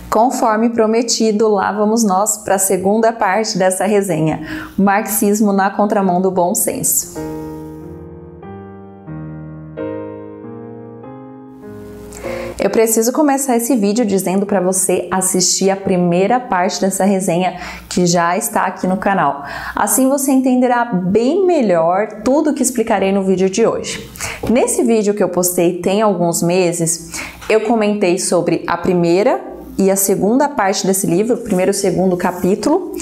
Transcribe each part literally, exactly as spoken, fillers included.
Conforme prometido, lá vamos nós para a segunda parte dessa resenha, Marxismo na contramão do bom senso. Eu preciso começar esse vídeo dizendo para você assistir a primeira parte dessa resenha que já está aqui no canal. Assim você entenderá bem melhor tudo que explicarei no vídeo de hoje. Nesse vídeo que eu postei tem alguns meses, eu comentei sobre a primeira e a segunda parte desse livro, o primeiro e o segundo capítulo,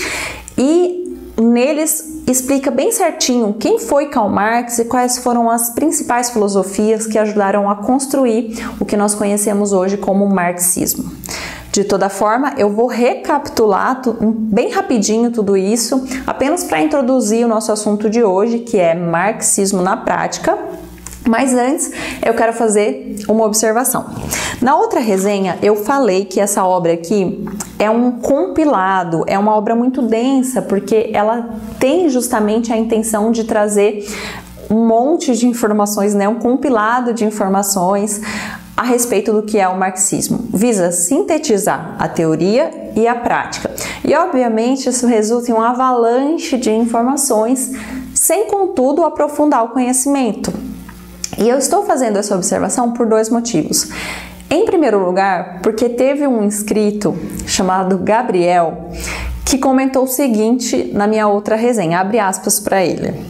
e neles explica bem certinho quem foi Karl Marx e quais foram as principais filosofias que ajudaram a construir o que nós conhecemos hoje como marxismo. De toda forma, eu vou recapitular bem rapidinho tudo isso, apenas para introduzir o nosso assunto de hoje, que é marxismo na prática. Mas antes, eu quero fazer uma observação. Na outra resenha, eu falei que essa obra aqui é um compilado, é uma obra muito densa, porque ela tem justamente a intenção de trazer um monte de informações, né? Um compilado de informações a respeito do que é o marxismo. Visa sintetizar a teoria e a prática. E, obviamente, isso resulta em um avalanche de informações, sem, contudo, aprofundar o conhecimento. E eu estou fazendo essa observação por dois motivos. Em primeiro lugar, porque teve um inscrito chamado Gabriel que comentou o seguinte na minha outra resenha, abre aspas para ele.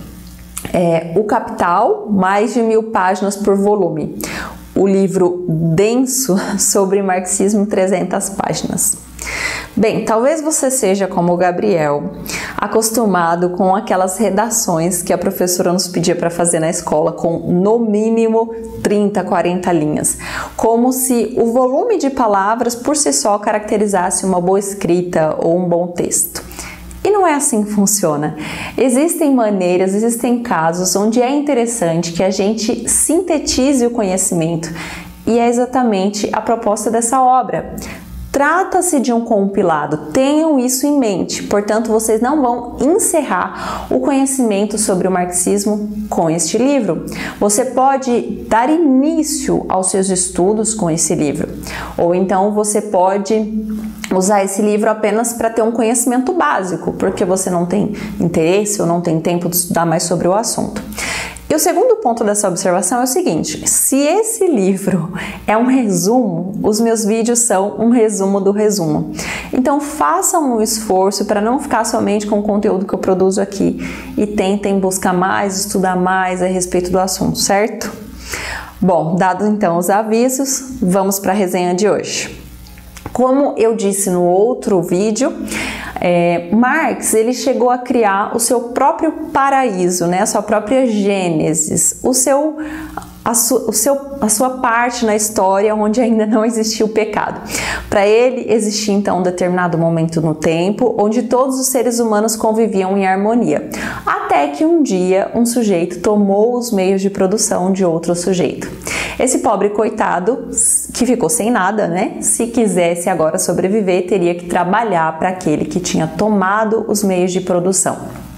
É, o Capital, mais de mil páginas por volume. O livro denso sobre marxismo, trezentas páginas. Bem, talvez você seja como o Gabriel, acostumado com aquelas redações que a professora nos pedia para fazer na escola com no mínimo trinta, quarenta linhas, como se o volume de palavras por si só caracterizasse uma boa escrita ou um bom texto. E não é assim que funciona. Existem maneiras, existem casos onde é interessante que a gente sintetize o conhecimento, e é exatamente a proposta dessa obra. Trata-se de um compilado, tenham isso em mente, portanto vocês não vão encerrar o conhecimento sobre o marxismo com este livro. Você pode dar início aos seus estudos com esse livro, ou então você pode usar esse livro apenas para ter um conhecimento básico, porque você não tem interesse ou não tem tempo de estudar mais sobre o assunto. E o segundo ponto dessa observação é o seguinte: se esse livro é um resumo, os meus vídeos são um resumo do resumo. Então façam um esforço para não ficar somente com o conteúdo que eu produzo aqui e tentem buscar mais, estudar mais a respeito do assunto, certo? Bom, dados então os avisos, vamos para a resenha de hoje. Como eu disse no outro vídeo, é, Marx ele chegou a criar o seu próprio paraíso, né? A sua própria gênesis, o seu, a, su, o seu, a sua parte na história onde ainda não existia o pecado. Para ele existia então um determinado momento no tempo onde todos os seres humanos conviviam em harmonia, até que um dia um sujeito tomou os meios de produção de outro sujeito. Esse pobre coitado, que ficou sem nada, né? Se quisesse agora sobreviver, teria que trabalhar para aquele que tinha tomado os meios de produção.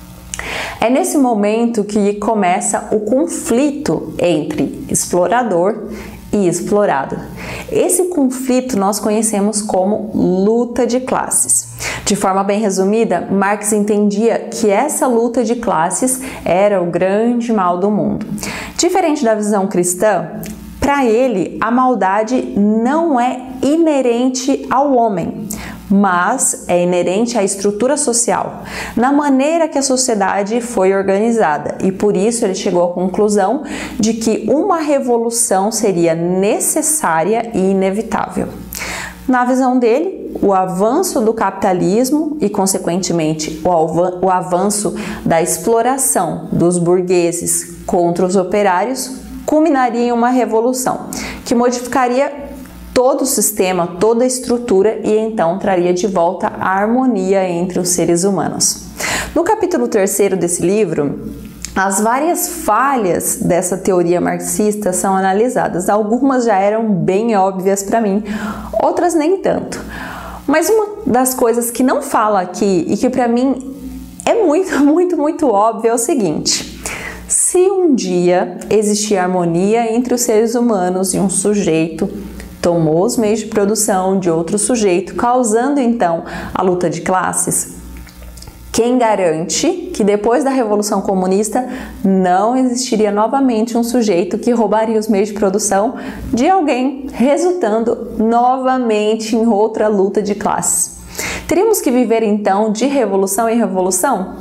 É nesse momento que começa o conflito entre explorador e explorado. Esse conflito nós conhecemos como luta de classes. De forma bem resumida, Marx entendia que essa luta de classes era o grande mal do mundo. Diferente da visão cristã, para ele, a maldade não é inerente ao homem, mas é inerente à estrutura social, na maneira que a sociedade foi organizada, e por isso ele chegou à conclusão de que uma revolução seria necessária e inevitável. Na visão dele, o avanço do capitalismo e, consequentemente, o avanço da exploração dos burgueses contra os operários culminaria em uma revolução que modificaria todo o sistema, toda a estrutura e então traria de volta a harmonia entre os seres humanos. No capítulo terceiro desse livro, as várias falhas dessa teoria marxista são analisadas. Algumas já eram bem óbvias para mim, outras nem tanto. Mas uma das coisas que não fala aqui e que para mim é muito, muito, muito óbvio é o seguinte: se um dia existir harmonia entre os seres humanos e um sujeito tomou os meios de produção de outro sujeito, causando então a luta de classes? Quem garante que depois da Revolução Comunista não existiria novamente um sujeito que roubaria os meios de produção de alguém, resultando novamente em outra luta de classes? Teríamos que viver então de revolução em revolução?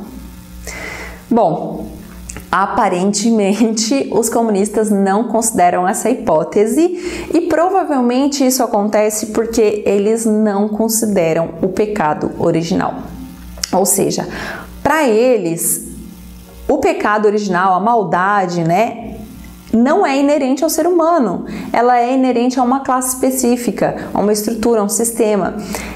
Bom, aparentemente os comunistas não consideram essa hipótese e provavelmente isso acontece porque eles não consideram o pecado original. Ou seja, para eles, o pecado original, a maldade, né, não é inerente ao ser humano. Ela é inerente a uma classe específica, a uma estrutura, a um sistema.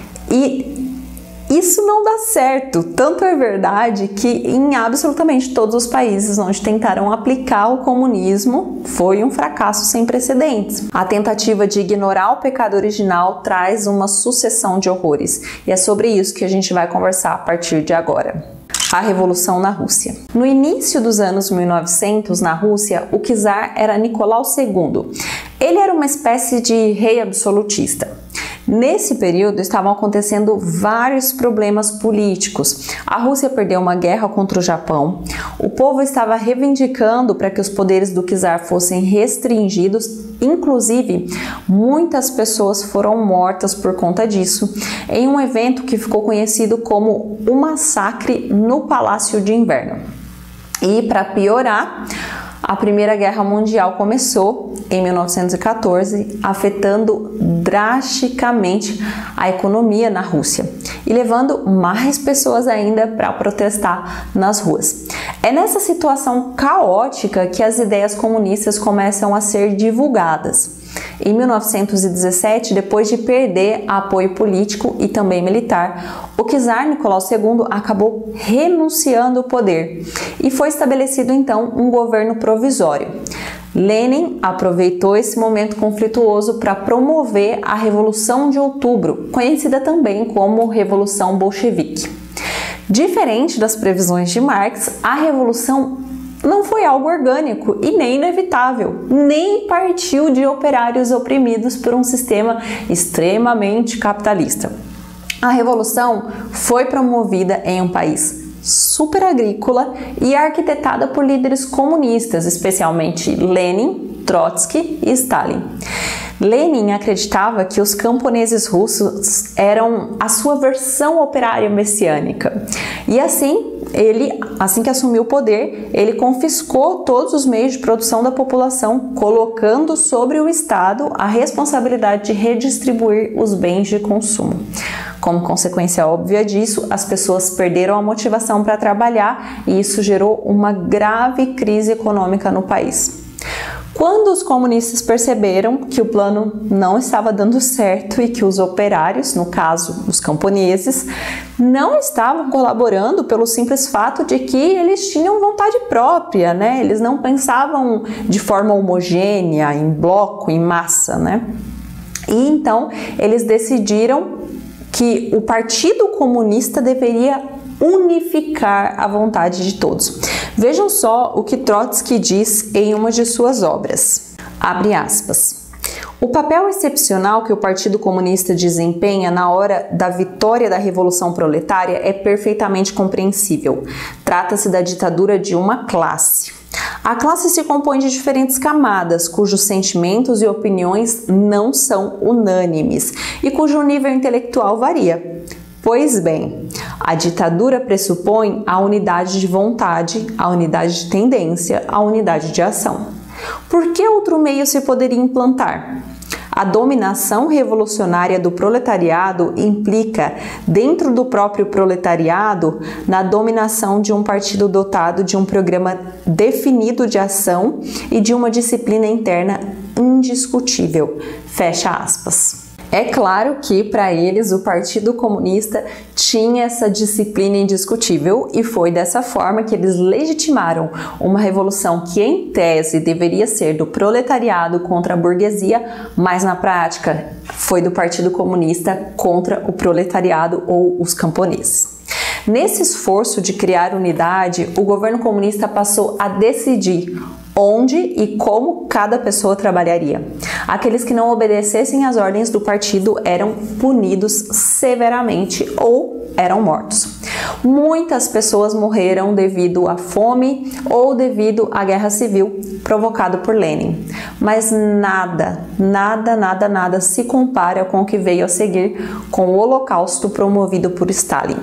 E isso não dá certo. Tanto é verdade que em absolutamente todos os países onde tentaram aplicar o comunismo foi um fracasso sem precedentes. A tentativa de ignorar o pecado original traz uma sucessão de horrores. E é sobre isso que a gente vai conversar a partir de agora. A Revolução na Rússia. No início dos anos mil e novecentos, na Rússia, o czar era Nicolau segundo. Ele era uma espécie de rei absolutista. Nesse período estavam acontecendo vários problemas políticos. A Rússia perdeu uma guerra contra o Japão. O povo estava reivindicando para que os poderes do czar fossem restringidos. Inclusive, muitas pessoas foram mortas por conta disso, em um evento que ficou conhecido como o Massacre no Palácio de Inverno. E para piorar, a Primeira Guerra Mundial começou em mil novecentos e quatorze, afetando drasticamente a economia na Rússia e levando mais pessoas ainda para protestar nas ruas. É nessa situação caótica que as ideias comunistas começam a ser divulgadas. Em mil novecentos e dezessete, depois de perder apoio político e também militar, o czar Nicolau segundo acabou renunciando ao poder e foi estabelecido então um governo provisório. Lenin aproveitou esse momento conflituoso para promover a Revolução de Outubro, conhecida também como Revolução Bolchevique. Diferente das previsões de Marx, a revolução não foi algo orgânico e nem inevitável, nem partiu de operários oprimidos por um sistema extremamente capitalista. A revolução foi promovida em um país super agrícola e arquitetada por líderes comunistas, especialmente Lenin, Trotsky e Stalin. Lenin acreditava que os camponeses russos eram a sua versão operária messiânica. E assim, ele, assim que assumiu o poder, ele confiscou todos os meios de produção da população, colocando sobre o Estado a responsabilidade de redistribuir os bens de consumo. Como consequência óbvia disso, as pessoas perderam a motivação para trabalhar e isso gerou uma grave crise econômica no país. Quando os comunistas perceberam que o plano não estava dando certo e que os operários, no caso os camponeses, não estavam colaborando pelo simples fato de que eles tinham vontade própria, né? Eles não pensavam de forma homogênea, em bloco, em massa, né? E então eles decidiram que o Partido Comunista deveria unificar a vontade de todos. Vejam só o que Trotsky diz em uma de suas obras. Abre aspas. O papel excepcional que o Partido Comunista desempenha na hora da vitória da Revolução Proletária é perfeitamente compreensível. Trata-se da ditadura de uma classe. A classe se compõe de diferentes camadas, cujos sentimentos e opiniões não são unânimes e cujo nível intelectual varia. Pois bem, a ditadura pressupõe a unidade de vontade, a unidade de tendência, a unidade de ação. Por que outro meio se poderia implantar? A dominação revolucionária do proletariado implica, dentro do próprio proletariado, na dominação de um partido dotado de um programa definido de ação e de uma disciplina interna indiscutível. Fecha aspas. É claro que, para eles, o Partido Comunista tinha essa disciplina indiscutível e foi dessa forma que eles legitimaram uma revolução que, em tese, deveria ser do proletariado contra a burguesia, mas, na prática, foi do Partido Comunista contra o proletariado ou os camponeses. Nesse esforço de criar unidade, o governo comunista passou a decidir onde e como cada pessoa trabalharia. Aqueles que não obedecessem às ordens do partido eram punidos severamente ou eram mortos. Muitas pessoas morreram devido à fome ou devido à guerra civil provocada por Lenin, mas nada, nada, nada, nada se compara com o que veio a seguir com o Holocausto promovido por Stalin.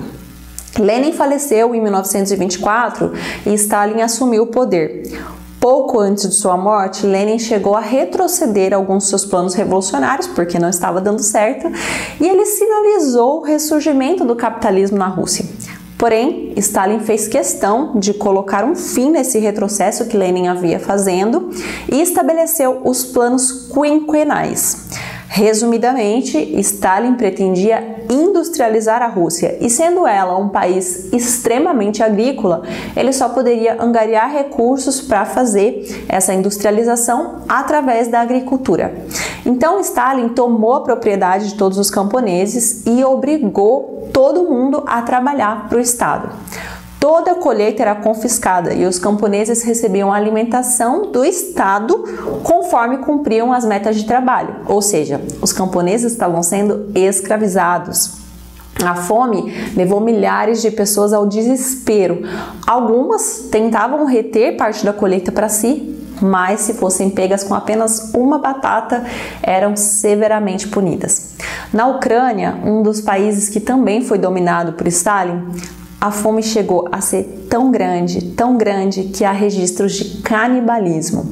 Lenin faleceu em mil novecentos e vinte e quatro e Stalin assumiu o poder. Pouco antes de sua morte, Lenin chegou a retroceder alguns de seus planos revolucionários, porque não estava dando certo, e ele sinalizou o ressurgimento do capitalismo na Rússia. Porém, Stalin fez questão de colocar um fim nesse retrocesso que Lenin havia fazendo e estabeleceu os planos quinquenais. Resumidamente, Stalin pretendia industrializar a Rússia e, sendo ela um país extremamente agrícola, ele só poderia angariar recursos para fazer essa industrialização através da agricultura. Então, Stalin tomou a propriedade de todos os camponeses e obrigou todo mundo a trabalhar para o Estado. Toda a colheita era confiscada e os camponeses recebiam a alimentação do Estado conforme cumpriam as metas de trabalho, ou seja, os camponeses estavam sendo escravizados. A fome levou milhares de pessoas ao desespero. Algumas tentavam reter parte da colheita para si, mas se fossem pegas com apenas uma batata, eram severamente punidas. Na Ucrânia, um dos países que também foi dominado por Stalin, a fome chegou a ser tão grande, tão grande, que há registros de canibalismo.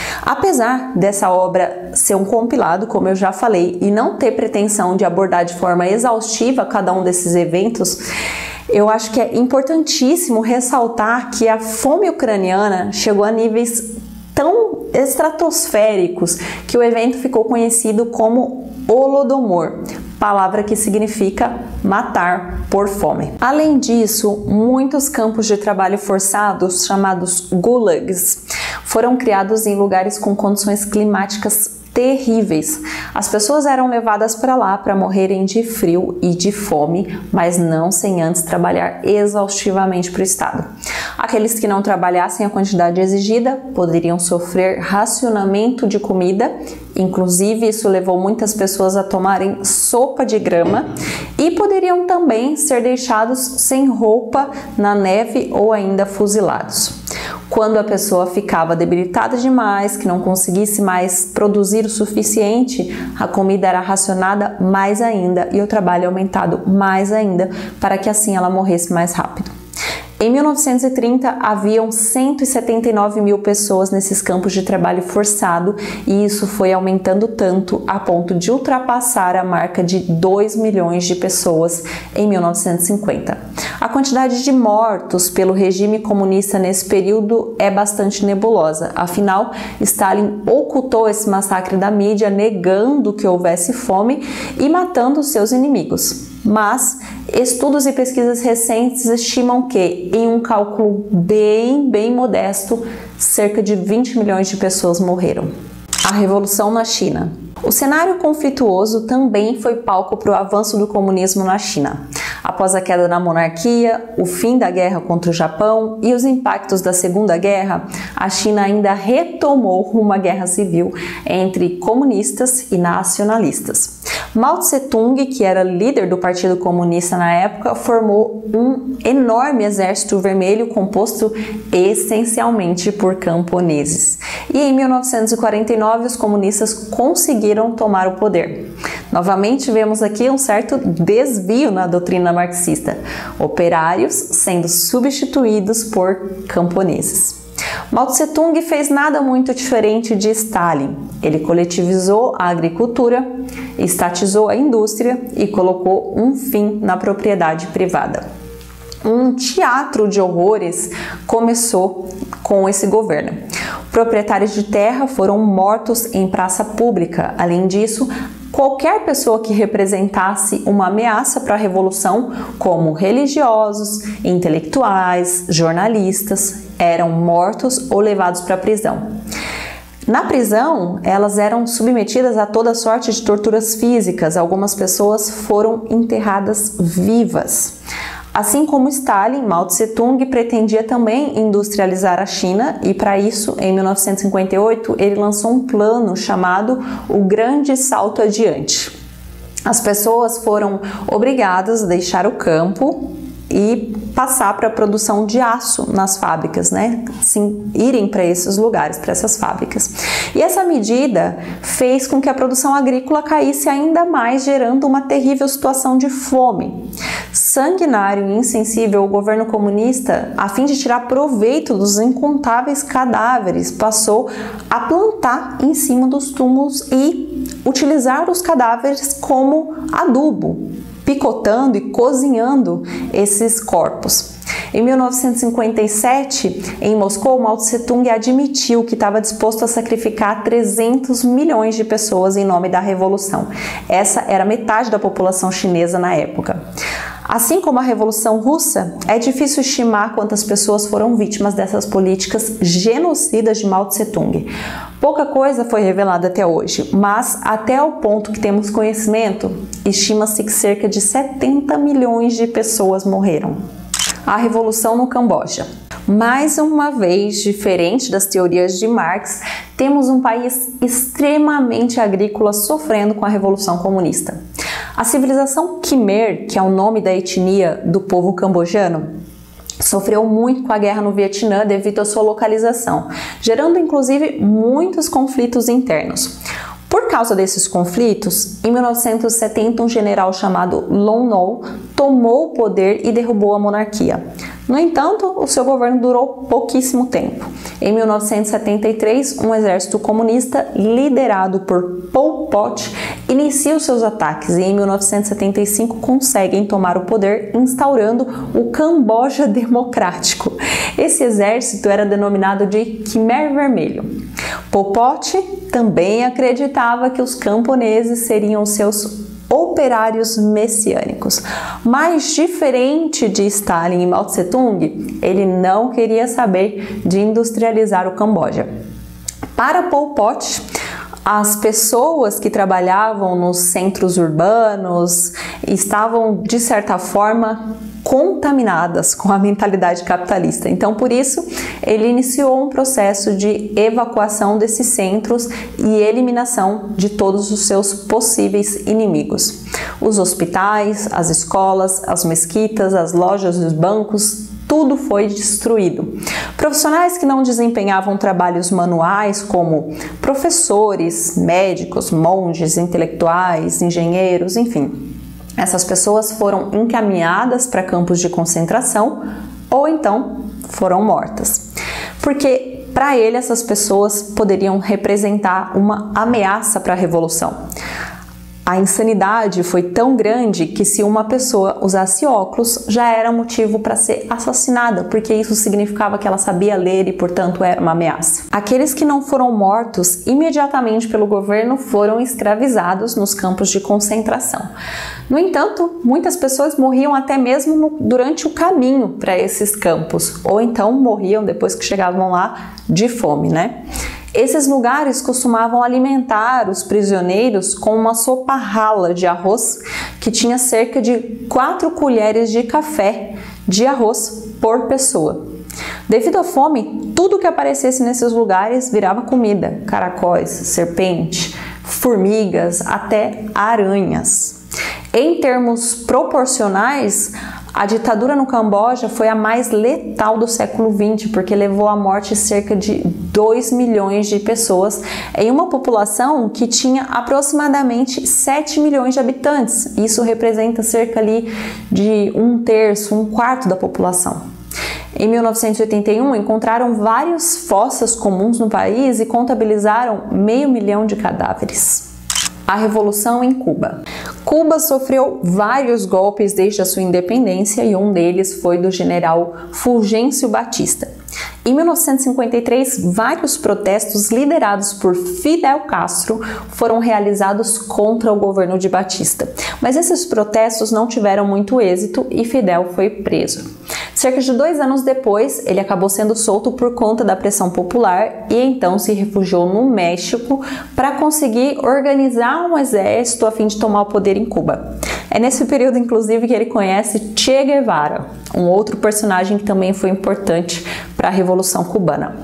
Apesar dessa obra ser um compilado, como eu já falei, e não ter pretensão de abordar de forma exaustiva cada um desses eventos, eu acho que é importantíssimo ressaltar que a fome ucraniana chegou a níveis tão estratosféricos que o evento ficou conhecido como Holodomor, palavra que significa matar por fome. Além disso, muitos campos de trabalho forçados, chamados gulags, foram criados em lugares com condições climáticas terríveis. As pessoas eram levadas para lá para morrerem de frio e de fome, mas não sem antes trabalhar exaustivamente para o Estado. Aqueles que não trabalhassem a quantidade exigida poderiam sofrer racionamento de comida, inclusive isso levou muitas pessoas a tomarem sopa de grama, e poderiam também ser deixados sem roupa na neve ou ainda fuzilados. Quando a pessoa ficava debilitada demais, que não conseguisse mais produzir o suficiente, a comida era racionada mais ainda e o trabalho aumentado mais ainda, para que assim ela morresse mais rápido. Em mil novecentos e trinta, haviam cento e setenta e nove mil pessoas nesses campos de trabalho forçado e isso foi aumentando tanto a ponto de ultrapassar a marca de dois milhões de pessoas em mil novecentos e cinquenta. A quantidade de mortos pelo regime comunista nesse período é bastante nebulosa, afinal, Stalin ocultou esse massacre da mídia, negando que houvesse fome e matando seus inimigos. Mas estudos e pesquisas recentes estimam que, em um cálculo bem, bem modesto, cerca de vinte milhões de pessoas morreram. A Revolução na China. O cenário conflituoso também foi palco para o avanço do comunismo na China. Após a queda da monarquia, o fim da guerra contra o Japão e os impactos da Segunda Guerra, a China ainda retomou uma guerra civil entre comunistas e nacionalistas. Mao Tse-tung, que era líder do Partido Comunista na época, formou um enorme exército vermelho composto essencialmente por camponeses. E em mil novecentos e quarenta e nove, os comunistas conseguiram tomar o poder. Novamente, vemos aqui um certo desvio na doutrina marxista, operários sendo substituídos por camponeses. Mao Tse-tung fez nada muito diferente de Stalin. Ele coletivizou a agricultura, estatizou a indústria e colocou um fim na propriedade privada. Um teatro de horrores começou com esse governo. Proprietários de terra foram mortos em praça pública. Além disso, qualquer pessoa que representasse uma ameaça para a revolução, como religiosos, intelectuais, jornalistas, eram mortos ou levados para a prisão. Na prisão, elas eram submetidas a toda sorte de torturas físicas. Algumas pessoas foram enterradas vivas. Assim como Stalin, Mao Tse-tung pretendia também industrializar a China e, para isso, em mil novecentos e cinquenta e oito, ele lançou um plano chamado o Grande Salto Adiante. As pessoas foram obrigadas a deixar o campo e passar para a produção de aço nas fábricas, né? Sim, irem para esses lugares, para essas fábricas. E essa medida fez com que a produção agrícola caísse ainda mais, gerando uma terrível situação de fome. Sanguinário e insensível, o governo comunista, a fim de tirar proveito dos incontáveis cadáveres, passou a plantar em cima dos túmulos e utilizar os cadáveres como adubo, picotando e cozinhando esses corpos. Em mil novecentos e cinquenta e sete, em Moscou, Mao Tse-tung admitiu que estava disposto a sacrificar trezentos milhões de pessoas em nome da revolução. Essa era metade da população chinesa na época. Assim como a Revolução Russa, é difícil estimar quantas pessoas foram vítimas dessas políticas genocidas de Mao Tse-tung. Pouca coisa foi revelada até hoje, mas até o ponto que temos conhecimento, estima-se que cerca de setenta milhões de pessoas morreram. A Revolução no Camboja. Mais uma vez, diferente das teorias de Marx, temos um país extremamente agrícola sofrendo com a Revolução Comunista. A civilização Khmer, que é o nome da etnia do povo cambojano, sofreu muito com a guerra no Vietnã devido à sua localização, gerando inclusive muitos conflitos internos. Por causa desses conflitos, em mil novecentos e setenta, um general chamado Lon Nol tomou o poder e derrubou a monarquia. No entanto, o seu governo durou pouquíssimo tempo. Em mil novecentos e setenta e três, um exército comunista liderado por Pol Pot inicia os seus ataques e em mil novecentos e setenta e cinco conseguem tomar o poder, instaurando o Camboja Democrático. Esse exército era denominado de Khmer Vermelho. Pol Pot também acreditava que os camponeses seriam os seus operários messiânicos. Mas, diferente de Stalin e Mao Tse-tung, ele não queria saber de industrializar o Camboja. Para Pol Pot, as pessoas que trabalhavam nos centros urbanos estavam, de certa forma, contaminadas com a mentalidade capitalista. Então, por isso, ele iniciou um processo de evacuação desses centros e eliminação de todos os seus possíveis inimigos. Os hospitais, as escolas, as mesquitas, as lojas, os bancos, tudo foi destruído. Profissionais que não desempenhavam trabalhos manuais, como professores, médicos, monges, intelectuais, engenheiros, enfim, essas pessoas foram encaminhadas para campos de concentração ou então foram mortas. Porque para ele essas pessoas poderiam representar uma ameaça para a revolução. A insanidade foi tão grande que se uma pessoa usasse óculos já era motivo para ser assassinada, porque isso significava que ela sabia ler e, portanto, era uma ameaça. Aqueles que não foram mortos imediatamente pelo governo foram escravizados nos campos de concentração. No entanto, muitas pessoas morriam até mesmo no, durante o caminho para esses campos, ou então morriam depois que chegavam lá de fome, né? Esses lugares costumavam alimentar os prisioneiros com uma sopa rala de arroz que tinha cerca de quatro colheres de café de arroz por pessoa. Devido à fome, tudo que aparecesse nesses lugares virava comida: caracóis, serpente, formigas, até aranhas. Em termos proporcionais, a ditadura no Camboja foi a mais letal do século vinte, porque levou à morte cerca de dois milhões de pessoas em uma população que tinha aproximadamente sete milhões de habitantes. Isso representa cerca ali de um terço, um quarto da população. Em mil novecentos e oitenta e um, encontraram várias fossas comuns no país e contabilizaram meio milhão de cadáveres. A Revolução em Cuba. Cuba sofreu vários golpes desde a sua independência e um deles foi do general Fulgêncio Batista. Em mil novecentos e cinquenta e três, vários protestos liderados por Fidel Castro foram realizados contra o governo de Batista, mas esses protestos não tiveram muito êxito e Fidel foi preso. Cerca de dois anos depois, ele acabou sendo solto por conta da pressão popular e então se refugiou no México para conseguir organizar um exército a fim de tomar o poder em Cuba. É nesse período, inclusive, que ele conhece Che Guevara, um outro personagem que também foi importante para a Revolução Cubana.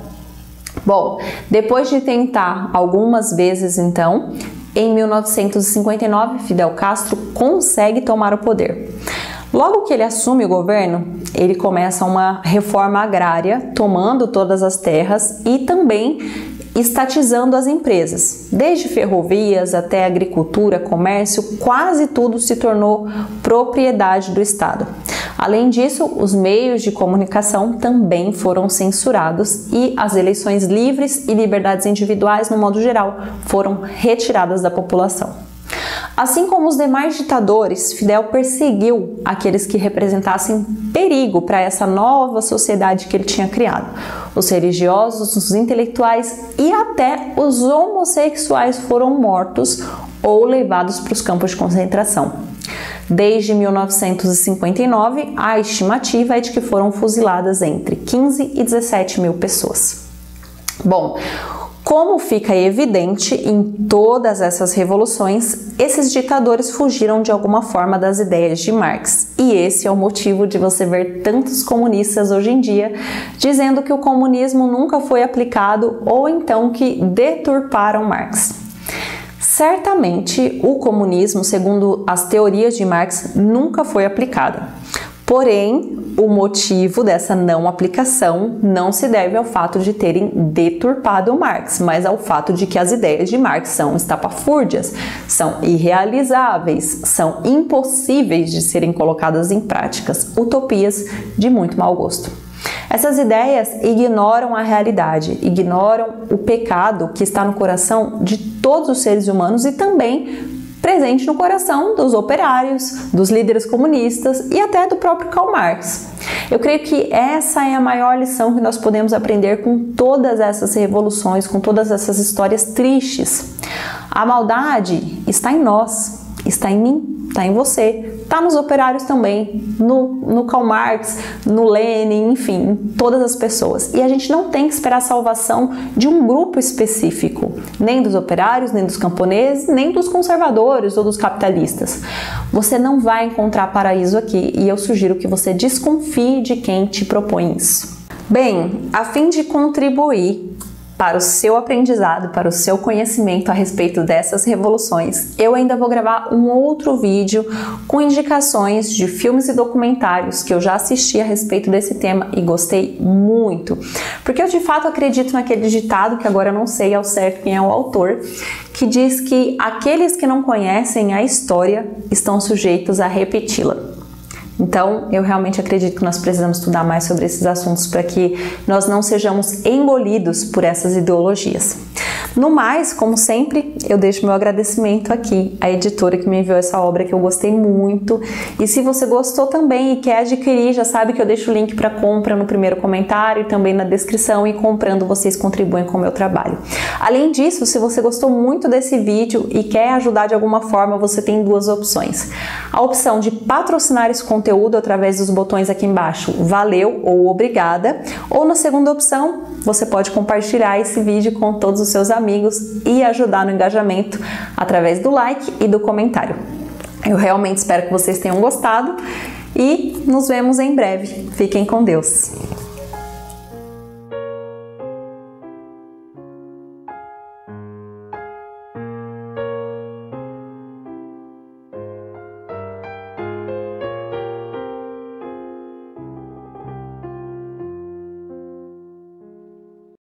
Bom, depois de tentar algumas vezes, então, em mil novecentos e cinquenta e nove, Fidel Castro consegue tomar o poder. Logo que ele assume o governo, ele começa uma reforma agrária, tomando todas as terras e também estatizando as empresas. Desde ferrovias até agricultura, comércio, quase tudo se tornou propriedade do Estado. Além disso, os meios de comunicação também foram censurados e as eleições livres e liberdades individuais, no modo geral, foram retiradas da população. Assim como os demais ditadores, Fidel perseguiu aqueles que representassem perigo para essa nova sociedade que ele tinha criado. Os religiosos, os intelectuais e até os homossexuais foram mortos ou levados para os campos de concentração. Desde mil novecentos e cinquenta e nove, a estimativa é de que foram fuziladas entre quinze e dezessete mil pessoas. Bom, como fica evidente em todas essas revoluções, esses ditadores fugiram de alguma forma das ideias de Marx. E esse é o motivo de você ver tantos comunistas hoje em dia dizendo que o comunismo nunca foi aplicado ou então que deturparam Marx. Certamente, o comunismo, segundo as teorias de Marx, nunca foi aplicado. Porém, o motivo dessa não aplicação não se deve ao fato de terem deturpado Marx, mas ao fato de que as ideias de Marx são estapafúrdias, são irrealizáveis, são impossíveis de serem colocadas em práticas, utopias de muito mau gosto. Essas ideias ignoram a realidade, ignoram o pecado que está no coração de todos os seres humanos e também presente no coração dos operários, dos líderes comunistas e até do próprio Karl Marx. Eu creio que essa é a maior lição que nós podemos aprender com todas essas revoluções, com todas essas histórias tristes. A maldade está em nós, está em mim, está em você, está nos operários também, no, no Karl Marx, no Lenin, enfim, em todas as pessoas. E a gente não tem que esperar a salvação de um grupo específico, nem dos operários, nem dos camponeses, nem dos conservadores ou dos capitalistas. Você não vai encontrar paraíso aqui e eu sugiro que você desconfie de quem te propõe isso. Bem, a fim de contribuir para o seu aprendizado, para o seu conhecimento a respeito dessas revoluções, eu ainda vou gravar um outro vídeo com indicações de filmes e documentários que eu já assisti a respeito desse tema e gostei muito, porque eu de fato acredito naquele ditado, que agora eu não sei ao certo quem é o autor, que diz que aqueles que não conhecem a história estão sujeitos a repeti-la. Então, eu realmente acredito que nós precisamos estudar mais sobre esses assuntos para que nós não sejamos engolidos por essas ideologias. No mais, como sempre, eu deixo meu agradecimento aqui à editora que me enviou essa obra que eu gostei muito. E se você gostou também e quer adquirir, já sabe que eu deixo o link para compra no primeiro comentário e também na descrição, e comprando vocês contribuem com o meu trabalho. Além disso, se você gostou muito desse vídeo e quer ajudar de alguma forma, você tem duas opções. A opção de patrocinar esse conteúdo através dos botões aqui embaixo, valeu ou obrigada, ou na segunda opção, você pode compartilhar esse vídeo com todos os seus amigos e ajudar no engajamento através do like e do comentário. Eu realmente espero que vocês tenham gostado e nos vemos em breve. Fiquem com Deus!